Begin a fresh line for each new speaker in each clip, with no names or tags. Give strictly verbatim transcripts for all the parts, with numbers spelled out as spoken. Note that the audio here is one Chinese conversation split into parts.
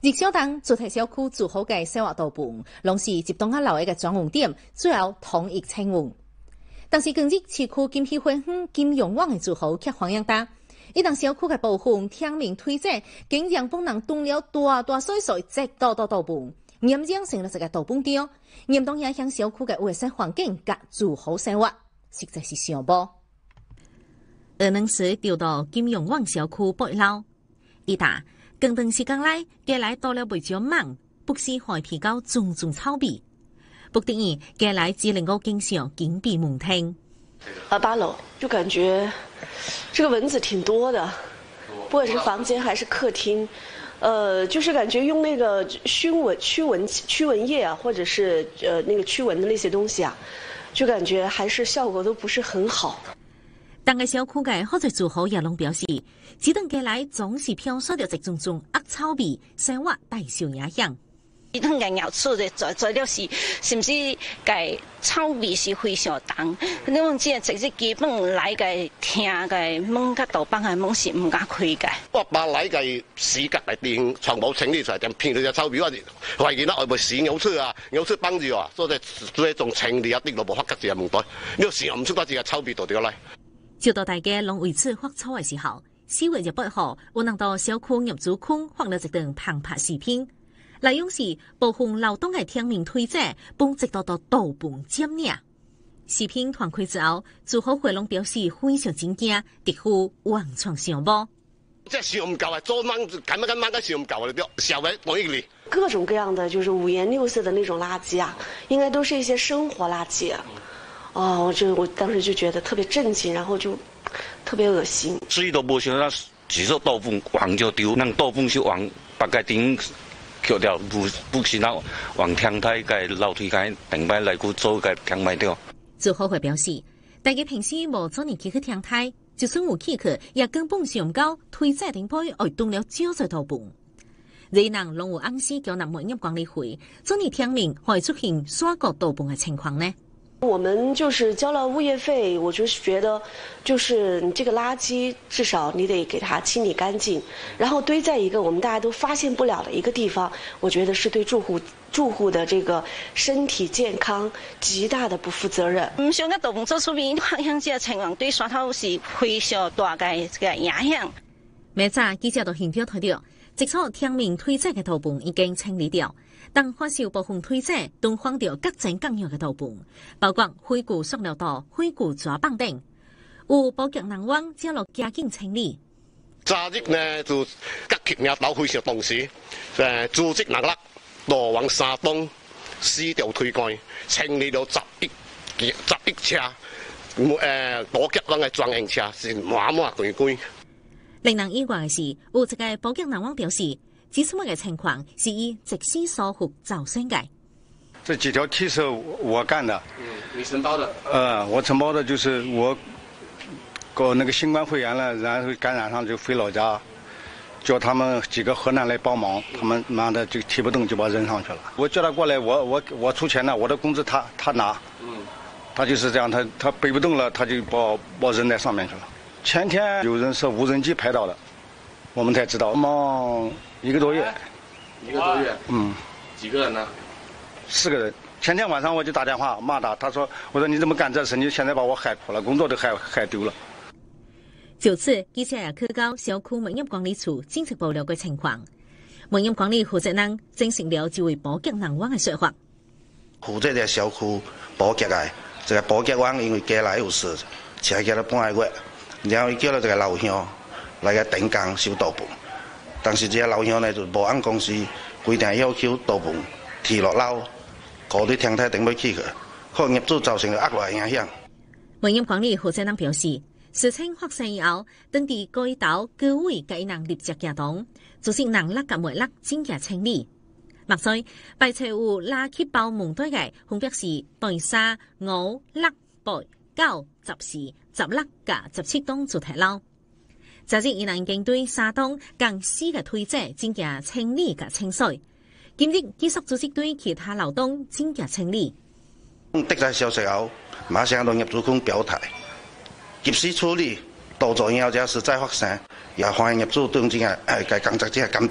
日小东主题小区做好嘅生活道路，拢是集中喺楼下嘅专用点，最后统一清运。但是近日市区金禧花园、金融网嘅做好却黄样大，一旦小区嘅部分听命推者，竟然帮人动了大大小小直道道道路，严重成了一个道崩掉，严重影响小区嘅卫生环境甲做好生活，实在是上无。二能时调到金融网小区北楼，一打。更长时间来，家来多了袂少蚊，不时害皮到种种草皮。不等于家来只能够经常紧闭门厅。
啊，八楼就感觉这个蚊子挺多的，不管是房间还是客厅，呃，就是感觉用那个熏蚊、驱蚊、驱蚊液啊，或者是呃那个驱蚊的那些东西啊，就感觉还是效果都不是很好。
当个小区嘅好在做好也拢表示，这段家来总是飘散着一种种恶草味，生活大受影响。
这段嘅咬出的材材料是，是不是嘅草味是非常重？你讲这直接基本来嘅听嘅门甲道板嘅门是唔敢开嘅。
我把来嘅屎格嚟電，全部清理出來，就騙到隻草味，我懷疑啦，外部屎咬出啊，咬出幫住啊，所以所以仲清理一啲落部黑吉字嘅門袋，呢個屎唔出得隻草味到掉嚟。
就到大家拢為此發臭嘅時候，四月廿八號，有人到小區入主區發了一段澎湃視頻，內容是部分勞動嘅聽命推者幫直到到道本佔領。視頻傳開之後，住戶會攏表示非常震驚，直呼完全想無。
即係想唔夠啊！昨晚緊乜緊晚都想唔夠啊！啲小位我一年。
各種各樣的就是五顏六色的那種垃圾啊，應該都是一些生活垃圾。哦，我就我當時就覺得特別震驚，然後就特別惡心。
水都無想到，只說豆腐往就丟，那豆腐是往把個頂扣掉，不不是那往陽台個樓梯個等擺來去做個平賣掉。
做好會表示，大家平時無做年去去陽台，就算有去去，也根本上唔夠推債頂杯愛動了少咗豆腐。人人攏有暗示叫人物業管理會，做年聽明會出現刷過豆腐嘅情況呢？
我們就是交了物業費，我就是覺得，就是你這個垃圾至少你得給它清理乾淨，然後堆在一個我們大家都發現不了的一個地方，我覺得是對住戶住戶的這個身體健康極大的不負責任。
唔想個道路做出面影響這個情況，對山頭是非常大嘅嘅影響。
明早記者到現場睇到，即所聽命推債嘅道路已經清理掉。但發燒部分推者都放掉各種各樣嘅道具，包括灰固塑料袋、灰固紙板等，有保潔人員將落加緊清理。
昨日呢就各級領導非常重視，誒組織能力羅往沙東撕掉推蓋，清理了十億十億車，誒保潔人嘅專營車是滿滿堆堆。
令人意外嘅是，有一個保潔人員表示。這什麼嘅情況是以直施疏忽造成嘅？
這幾條梯是我幹的。
嗯，你承包的？
呃，我承包的就是我搞那個新冠肺炎了，然後感染上就回老家，叫他們幾個河南來幫忙，他們媽的就提不動就把扔上去了。我叫他過來，我我我出錢了，我的工資他他拿。嗯，他就是這樣，他他背不動了，他就把把扔在上面去了。前天有人是無人機拍到的，我們才知道。忙一個多月，
一個多月，
嗯，
幾個人呢？
四個人。前天晚上我就打電話罵他，他說：“我說你怎麼幹這事？你現在把我害苦了，工作都害害丟了。”
就此，記者也去到小區物業管理處正式爆料嘅情況。物業管理負責人證實了這位保潔人員嘅說法。
負責嘅小區保潔嘅，這個保潔員因為家來有事，請叫了半個月，然後叫了這個老鄉來個頂工收豆腐。但是這個老鄉呢就無按公司規定要求豆腐提落樓，搞啲陽台頂要起去，可業主造成惡劣影響。
物業管理負責人表示，事情發生以後，當地該島各位該人立即行動，組織人力及物力增加清理。目前排除有垃圾包門堆嘅，分別是第三、五、六、八、九、十四、十六及十七棟主題樓。昨日，伊人已經對三棟共四個推者進行清理及清水。今日繼續組織對其他樓棟進行清理。
得知消息後，馬上到業主區表態，及時處理，杜絕以後這事再發生，也歡迎業主對這個誒該工作者監督。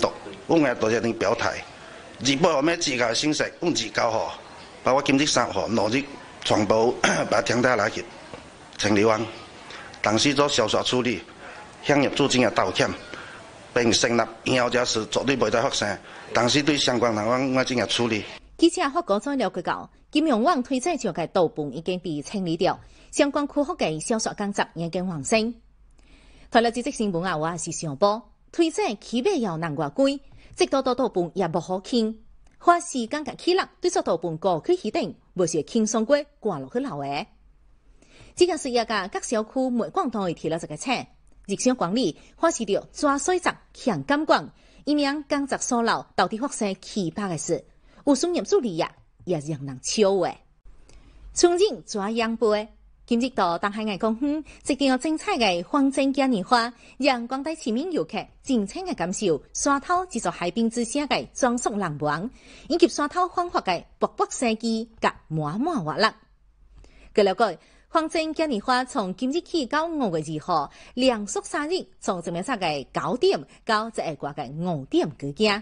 我也多谢恁表态。日本我们自家信息，阮自交好，包括今日三号、六日全部把天台来去清理完，当时做小刷处理，向业主进行道歉，并成立以后这事绝对袂再发生。当时对相关人员我进行处理。
记者发稿再了解到，金融网推载上嘅盗版已经被清理掉，相关区域嘅销售工作已经完成。睇了这则新闻啊，我也是想报，推载起码要难外贵，直到到盗版也无好轻。花时间甲起落，对做盗版过去起定，无是轻松过挂落去老诶。这件事也甲各小区每广都会提了这个车，日常管理花是着抓水闸强监管，以免工作疏漏到底发生奇葩嘅事。有商业助理呀，也让人笑诶。从人抓羊背，今日到东海岸公园，一定要精彩嘅风筝嘉年华，让广大市民游客尽情嘅感受沙头制作海滨之声嘅装束人文，以及沙头焕发嘅勃勃生机甲满满活力。據了解，風箏嘉年華從今日起到五月二號，連續三日，從前面早嘅九點到十二月嘅五點舉行。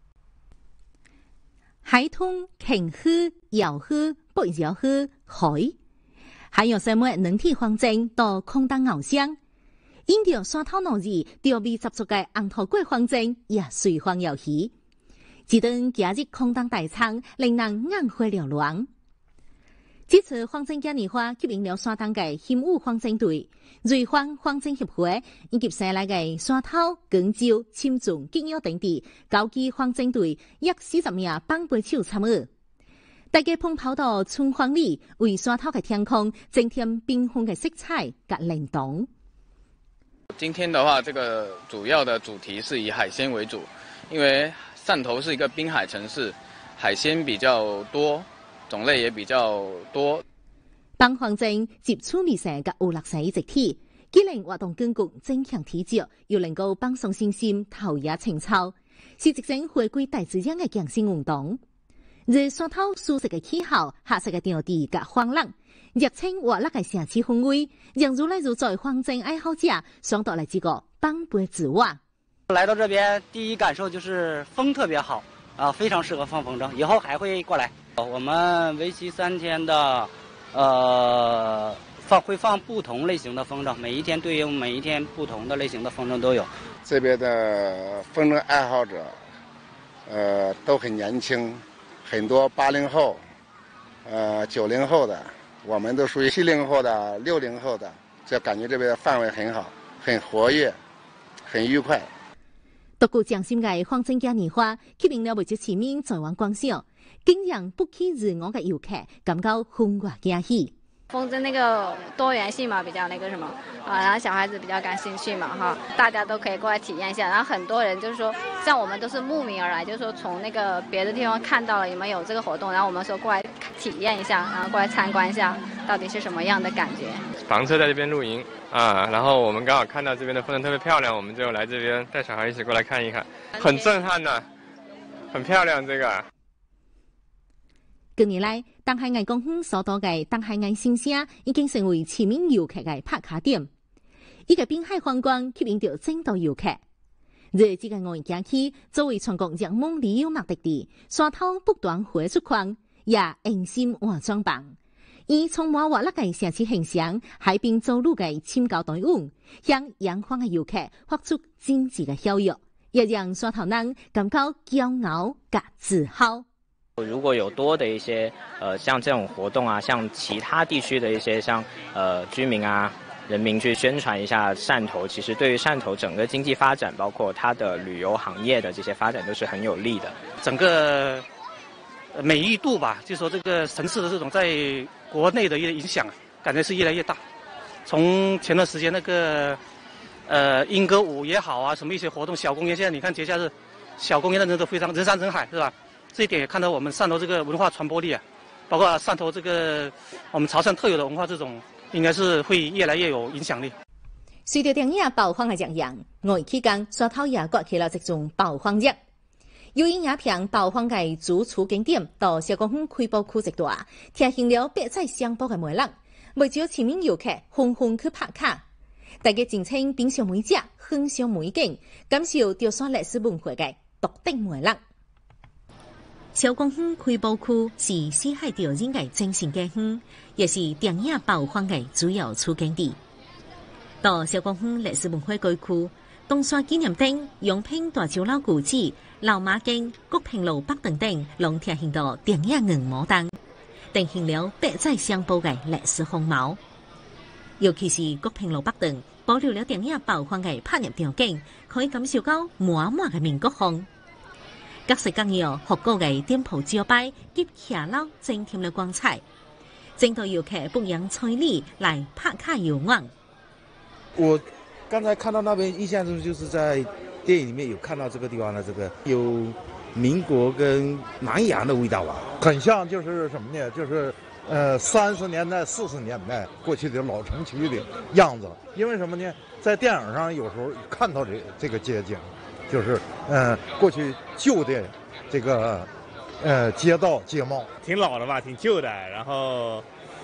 海豚、鯨魚、鰩魚、北鰩魚、海，海洋生物能體風箏到空當翱翔，因着沙頭落日，調味十足嘅紅頭粿風箏也隨風搖起，一頓假日空當大餐，令人眼花繚亂。这次風箏嘉年華吸引了沙東嘅輕舞風箏隊、瑞芳風箏協會以及西來嘅沙頭、廣州、深圳、吉安等地高級風箏隊約四十名幫背手參與。大家碰跑到春風里，為沙頭嘅天空增添繽紛嘅色彩和靈動。
今天的話，這個主要的主題是以海鮮為主，因為汕頭是一個濱海城市，海鮮比較多。種類也比較多。
幫風箏接觸美食嘅有樂世一體，既能活動筋骨、增強體質，又能夠放鬆身心、陶冶情操，是一種回歸大自然嘅健身運動。在沙頭舒適嘅氣候、合適嘅場地及歡樂、熱情活力嘅城市氛圍，讓如來如在風箏愛好者想到了這個幫背之外。
來到這邊，第一感受就是風特別好，啊，非常適合放風箏，以後還會過來。我們為期三天的，呃，放會放不同類型的風箏，每一天對應每一天不同的類型的風箏都有。
這邊的風箏愛好者，呃，都很年輕，很多八零後，呃，九零後的，我們都屬於七零後的、六零後的，就感覺這邊的範圍很好，很活躍，很愉快。
獨具匠心嘅風箏嘉年華，吸引了不少市民在灣觀賞。竟讓不期而遇嘅遊客感到歡樂驚喜。
風箏那個多元性嘛，比較那個什麼啊，然後小孩子比較感興趣嘛，哈，大家都可以過來體驗一下。然後很多人就是說，像我們都是慕名而來，就是說從那個別的地方看到了你們有這個活動，然後我們說過來體驗一下，然後過來參觀一下，到底是什麼樣的感覺。
房車在這邊露營啊，然後我們剛好看到這邊的風箏特別漂亮，我們就來這邊帶小孩一起過來看一看，很震撼的，很漂亮這個。
近年來，東海岸公園所到嘅東海岸新城已經成為市民遊客嘅拍卡點。一個濱海風光吸引到眾多遊客。在這個五一假期，作為全國熱門旅遊目的地，沙頭不斷火出框，也用心換裝扮，以充滿活力嘅城市形象，海邊走路嘅深交隊伍，向陽光嘅遊客發出真摯嘅笑容，也讓沙頭人感到驕傲和自豪。
如果有多的一些呃像這種活動啊，像其他地區的一些像呃居民啊、人民去宣傳一下汕頭，其實對於汕頭整個經濟發展，包括它的旅遊行業的這些發展都是很有利的。
整個美譽度吧，就說這個城市的這種在國內的一個影響，感覺是越來越大。從前段時間那個呃鶯歌舞也好啊，什麼一些活動，小公園，現在你看節假日小公園的人都非常人山人海，是吧？這一點也看到我們汕頭這個文化傳播力啊，包括汕頭這個我們潮汕特有的文化，這種應該是會越來越有影響力。
隨着電影爆荒嘅上映，五一期間沙頭也舉起了一種爆荒日。由於影片爆荒嘅主廚景點到小公園開播區一段，提醒了百載相搏嘅魅力，唔少市民遊客紛紛去拍卡，大家盡情品嘗美食，欣賞美景，感受潮汕歷史文化嘅独定梅勒。小公园开埠区是死海钓人的精神家园，也是电影曝光的主要取景地。到小公园历史文化街区，东山纪念町、永平大洲老古迹、老马径、国平路北等等，拢呈现到电影硬模灯，呈现了百载相报的历史风貌。尤其是国平路北段，保留了电影曝光的拍摄场景，可以感受到满满的民国风。各式各样复古的店铺招牌及骑楼增添了光彩，真多游客不扬彩礼来拍卡游玩。
我刚才看到那边，印象中就是在电影里面有看到这个地方的这个有民国跟南洋的味道吧，
很像就是什么呢？就是呃三十年代、四十年代过去的老城区的样子。因为什么呢？在电影上有时候看到这这个街景。就是呃过去旧的这个呃街道街貌，
挺老的吧，挺旧的，然后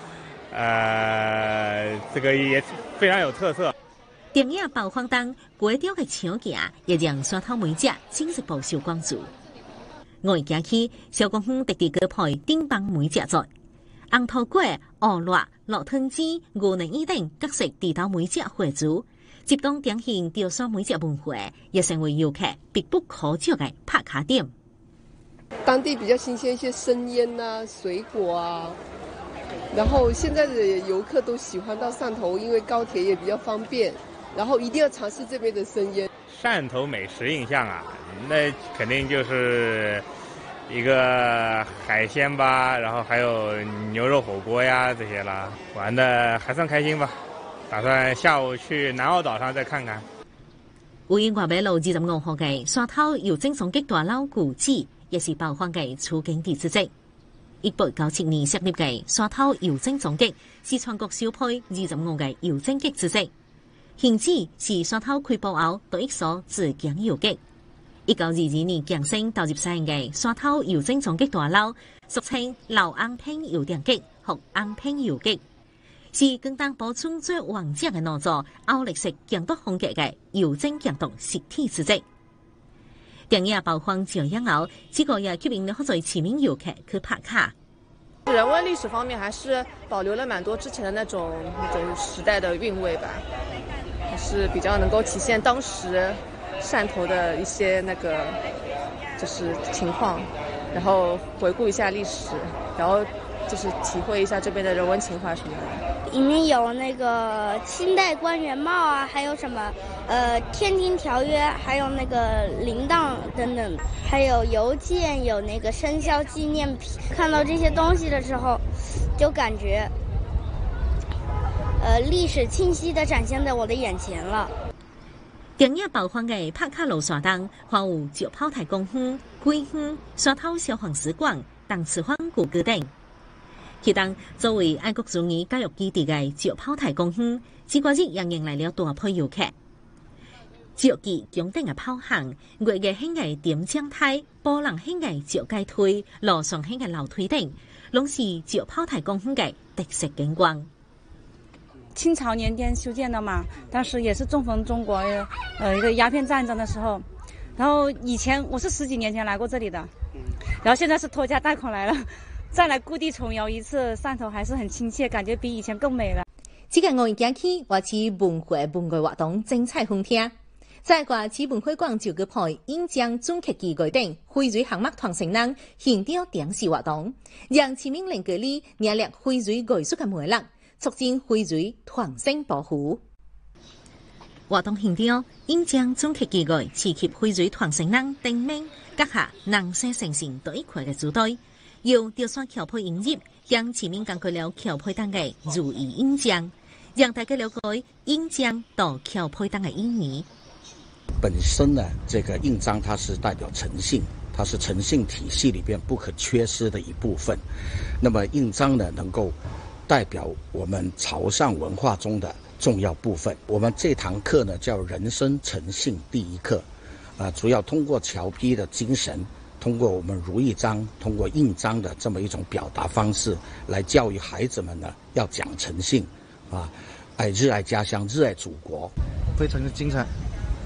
呃这个也非常有特色。
电影曝光灯街钓的桥架也让山头每只进一步受关注。我行去小公园特地割配顶帮每只在红头粿、鹅肉、落汤鸡、牛腩意等各式地道每只会煮。集中展现钓山每只文化，也成为游客必不可少的打卡点。
当地比较新鲜一些生腌啊、水果啊，然后现在的游客都喜欢到汕头，因为高铁也比较方便，然后一定要尝试这边的生腌。
汕头美食印象啊，那肯定就是一个海鲜吧，然后还有牛肉火锅呀这些啦，玩的还算开心吧。打算下午去南澳岛上再看看。
位于外北路二十五号嘅沙头邮政总局大楼古迹，也是曝光嘅取景地之一。一八九七年设立嘅沙头邮政总局是全國首批二十五嘅郵政局之一，現址是沙頭開埠後第一所自強郵局。一九二二年降升投入使用嘅沙頭郵政總局大樓，俗稱老安平郵電局或安平郵局。是更當補充最完整嘅內座歐力式強度風格嘅郵政強度實體之一。電影曝光這樣後，這個也吸引了好多知名遊客去拍卡。
人文歷史方面，還是保留了蠻多之前的那種那種時代的韻味吧，還是比較能夠體現當時汕頭的一些那個就是情況，然後回顧一下歷史，然後就是體會一下這邊的人文情懷什麼的。
里面有那个清代官员帽啊，还有什么呃天津条约，还有那个铃铛等等，还有邮件，有那个生肖纪念品。看到这些东西的时候，就感觉呃历史清晰地展现在我的眼前了。
電影曝光嘅拍卡路沙燈，還有石炮台公園、桂園、沙頭消防使館、東池灣古蹟等。其當作為愛國主義教育基地嘅石炮台公園，這個日仍迎來了大批遊客。石記強定嘅炮行，月嘅興嘅點將台、波浪興嘅石階梯、路上興嘅樓梯等，攏是石炮台公園嘅特色景觀。
清朝年間修建的嘛，當時也是重逢中國呃一個鴉片戰爭的時候，然後以前我是十幾年前來過這裡的，然後現在是拖家帶口來了。再來故地重遊一次，汕頭還是很親切，感覺比以前更美了。
這個我行去話是文化文藝活動精彩風聽，在話是文化館就個配演講總結機構等匯瑞項目團成人現調電視活動，讓市民能夠哩認識匯瑞藝術嘅魅力，促進匯瑞團生保護。活動現調演講總結機構刺激匯瑞團成人定名，閣下能勢成成對一塊嘅組隊。由吊山橋配引入，向前面講過了橋配燈嘅如意印象，讓大家了解印象到橋配燈嘅意義。
本身呢，這個印章它是代表誠信，它是誠信體系裏邊不可缺失的一部分。那麼印章呢，能夠代表我們潮汕文化中的重要部分。我們這堂課呢，叫人生誠信第一課，啊、呃，主要通過橋批的精神。通過我們如意章，通過印章的這麼一種表達方式，來教育孩子們呢，要講誠信，啊，愛熱愛家鄉，熱愛祖國，
非常的精彩。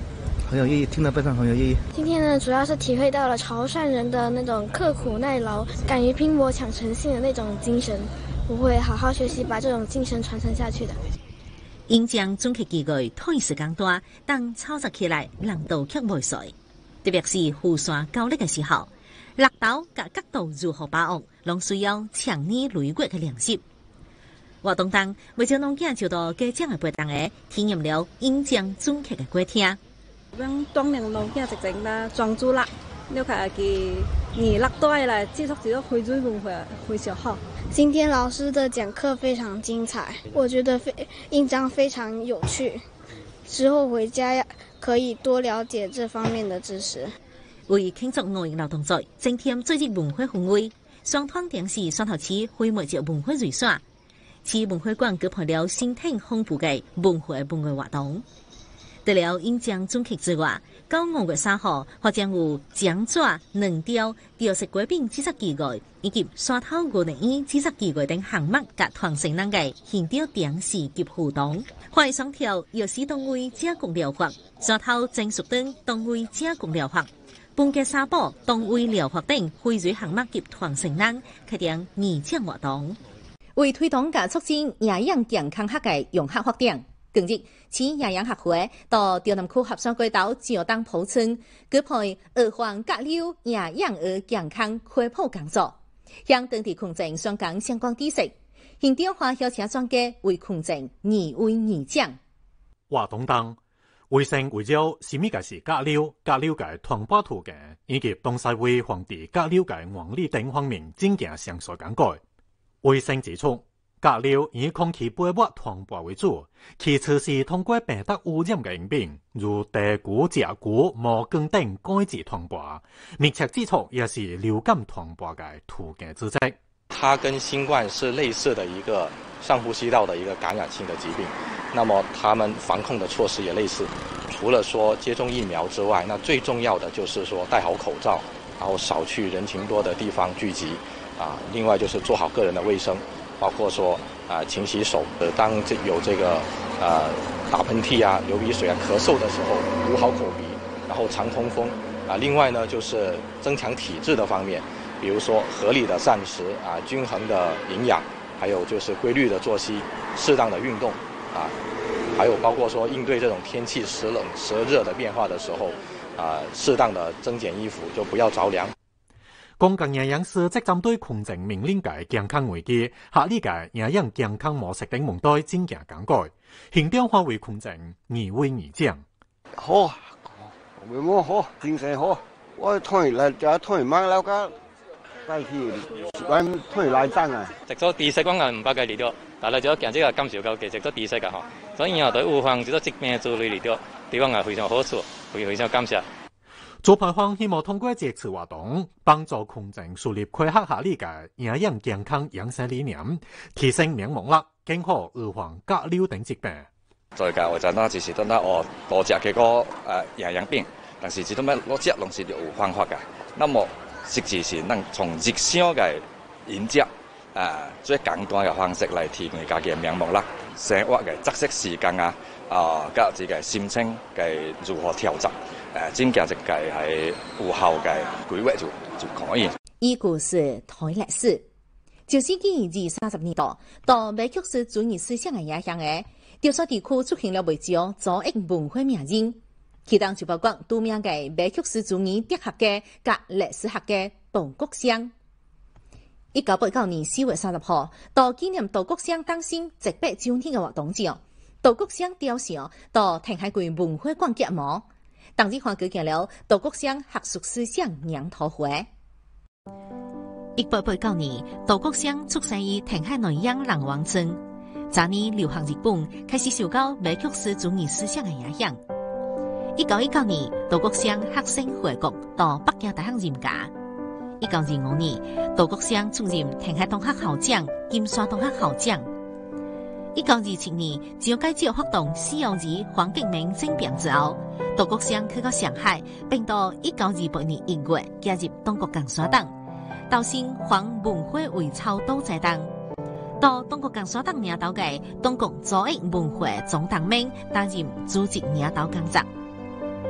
很有意义，听了非常很有意义。
今天呢，主要是体会到了潮汕人的那种刻苦耐劳、敢于拼搏抢诚信的那种精神，我会好好学习，把这种精神传承下去的。
演讲总结机构讨论时间短，但操作起来难度却袂衰。特别是互相交流的时候，力道甲角度如何把握，拢需要长年累月的练习。活动中，为将农囝就到家长的陪同下，体验了演讲总结的过程。
让当年农囝直情啦，专注啦，了解佢你力多啦，接触这个会最文化会较好。
今天老师的讲课非常精彩，我觉得非印章非常有趣，之后回家可以多了解这方面的知识。
为庆祝农业劳动节，增添节日文化氛围，双团电视双头市会每节文化瑞耍，市文化馆举办了新挺丰富的文化文化活动。除了演讲总结之外，到五月三号，或将有奖纸、两条、调色果饼制作机会，以及沙头五零一制作机会等项目，甲团成人嘅现场电视及互动。花双条药师动位加工疗法，沙头正熟等动位加工疗法，本格沙堡动位疗法等荟萃项目及团成人开展义奖活动，为推动甲促进营养健康学嘅融合发展。近日，市营养学会到中南区合山街道石东埔村举办儿童甲流营养儿健康科普讲座，向当地群众宣讲相关知识。现场花小车专家为群众二为二讲。
活动中，卫生围绕什么个是甲流、甲流嘅传播途径，以及东西会防治甲流嘅原理等方面进行详细讲解。卫生指出，甲流以空气飞沫传播为主，其次是通过病毒污染嘅疾病，如地骨、甲骨、毛根等改治传播。密切接触也是流感传播嘅途径之一。
它跟新冠是类似的一个上呼吸道的一个感染性的疾病，那么他们防控的措施也类似。除了说接种疫苗之外，那最重要的就是说戴好口罩，然后少去人群多的地方聚集啊。另外就是做好个人的卫生。包括说啊、呃，勤洗手，呃，当这有这个呃打喷嚏啊、流鼻水啊、咳嗽的时候，捂好口鼻，然后常通风啊、呃。另外呢，就是增强体质的方面，比如说合理的膳食啊、均衡的营养，还有就是规律的作息、适当的运动啊，还有包括说应对这种天气时冷时热的变化的时候啊、呃，适当的增减衣服，就不要着凉。
公共营养师即针对群众面临嘅健康危机、合理嘅营养健康模式等问题进行讲解，现场发为群众二为二讲。
好，咩么好，精神好。我推嚟就推買樓價，但是揾推嚟爭啊。
食咗知識講嘅唔百計嚟到，但係咗健這個感受夠嘅食咗知識嘅嗬，所以以後對預防這個疾病做嚟嚟到，地方係非常好處，非非常感謝。
主辦方希望通過這次活動，幫助群眾樹立規劃合理嘅營養健康養生理念，提升免疫力，更好預防甲流等疾病。
在教會陣啦，只是等得我多隻嘅個誒營養病，但是只都咩攞隻攏是有方法嘅。那麼實際是能從日常嘅飲食誒最簡單嘅方式嚟提高家己嘅免疫力，生活嘅作息時間啊，啊，加自己心情嘅如何調整。誒，真正一個係有效嘅規劃就就可以。
依故是台歷史，九世紀二三十年代到美國式主義思想嘅影響下，潮汕地區出現了未少左翼文化名人，其中就包括著名嘅美國式主義哲學家甲歷史學家杜國香。一九八九年四月三十號，到紀念杜國香誕生一百周年嘅活動上，杜國香雕像到填海區文化館揭幕。當日還舉行了杜國香學術思想研討會。一八八九年，杜國香出生於填海內央人王村。早年流行日本，開始受到美國式主義思想嘅影響。一九一九年，杜國香學生回國到北京大學任教。一九二五年，杜國香出任填海大學校長、金山大學校長。一九二七年，自由界自由活動四幺二黃革命政變之後，杜國香去到上海，並到一九二八年一月加入中國共產黨，投身黃文化微草鬥爭黨。到中國共產黨領導嘅中國左翼文化總黨名擔任主席領導工作。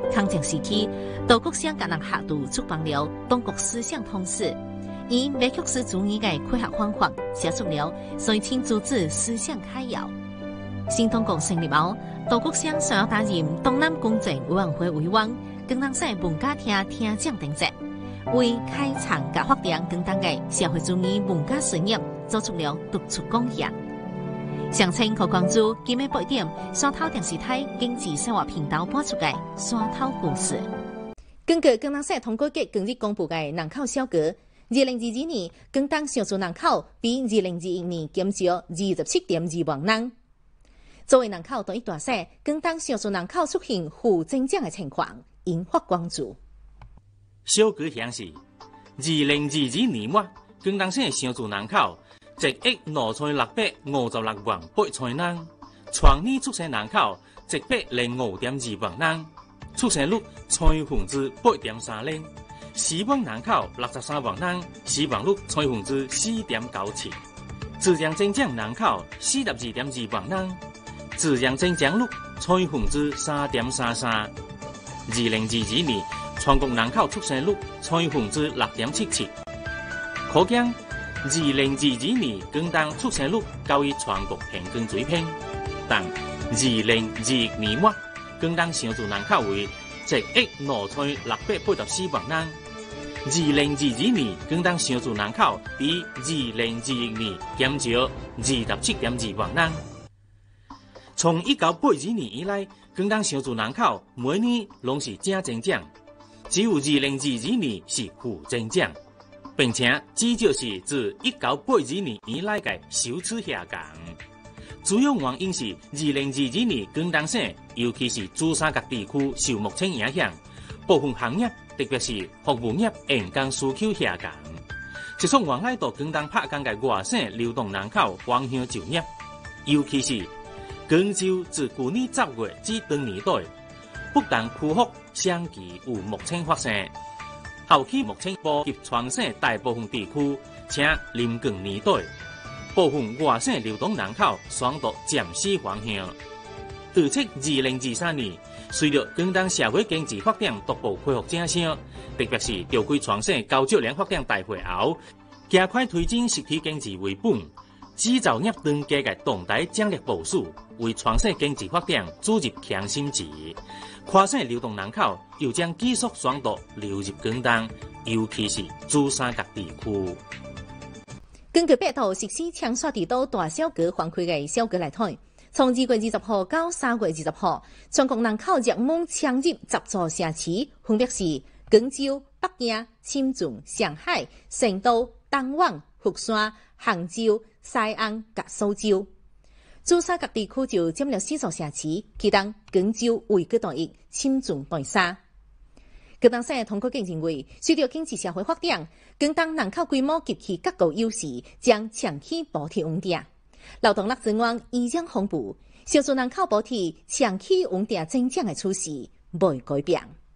康江时期，多国省甲人下度出版了《中国思想通史》，以马克思主义嘅开学方法写出了随清组织思想概要。新中国成立后，多国省想要担任东南公正委员会委员，更当省文化厅厅长等职，为开创甲发展更当嘅社会主义文化事业做出了突出贡献。详情可关注今日八点山头电视台经济生活频道播出嘅山头故事。根据江南省通过局近日公布嘅人口小格，二零二二年更当常住人口比二零二一年减少二十七点二万人。作为人口第一大省，更当常住人口出现负增长嘅情况，引发关注。
小格显示，二零二二年末更当省常住人口一亿两千六百五十六万八千人，全年出生人口一百零五点二万人，出生率千分之八点三零，死亡人口六十三万人，死亡率千分之四点九七，自然增长人口四十二点二万人，自然增长率千分之三点三三。二零二二年全国人口出生率千分之六点七七，可见二零二二年更当出生率高于全国平均水平，但二零二一年末更当常住人口为一亿两千六百八十四万人，二零二二年更当常住人口比二零二一年减少二十七点二万人。从一九八二年以来，更当常住人口每年拢是正增长，只有二零二二年是负增长。并且至少是自一九八二年以来嘅首次下降。主要原因是二零二二年广东省，尤其是珠三角地区受目前影响，部分行业，特别是服务业员工需求下降。一种原来到广东拍工嘅外省流动人口方向就业，尤其是广州自去年十月至当年底，不但恢复相继有目前发生。后期目前波及全省大部分地区，且临近年底，部分外省流动人口选择暂时方向。预测二零二三年，随着广东社会经济发展逐步恢复正常，特别是召开全省高质量发展大会后，加快推进实体经济为本，制造业当家嘅动态战略部署，为全省经济发展注入强心剂。跨省流动人口又将继续选择流入广东，尤其是珠三角地区。
根据百度实施枪刷地道大小格反馈嘅小格来睇，从二月二十號到三月二十號，全國人口熱門搶入十座城市，分別是廣州、北京、深圳、上海、成都、東莞、佛山、杭州、西安及蘇州。珠三角地區就佔了四座城市，其中廣州位居第一，深圳第三。廣東省通過經認為，隨着經濟社會發展，廣東人口規模及其各個優勢將長期保持穩定。勞動力資源依然豐富，常住人口保持長期穩定增長的趨勢未改變。